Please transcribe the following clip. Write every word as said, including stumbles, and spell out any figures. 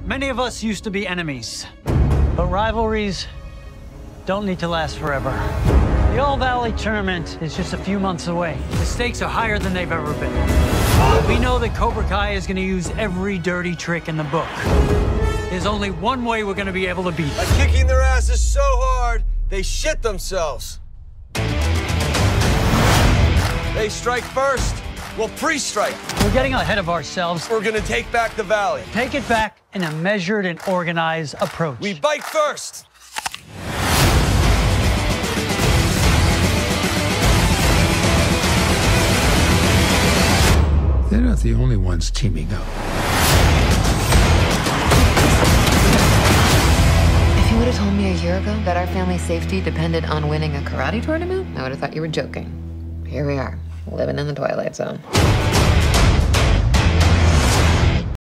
Many of us used to be enemies, but rivalries don't need to last forever. The All Valley tournament is just a few months away. The stakes are higher than they've ever been. We know that Cobra Kai is going to use every dirty trick in the book. There's only one way we're going to be able to beat them. By kicking their asses so hard, they shit themselves. They strike first. We'll pre-strike. We're getting ahead of ourselves. We're gonna take back the valley. Take it back in a measured and organized approach. We bite first. They're not the only ones teaming up. If you would have told me a year ago that our family's safety depended on winning a karate tournament, I would have thought you were joking. Here we are, living in the Twilight Zone.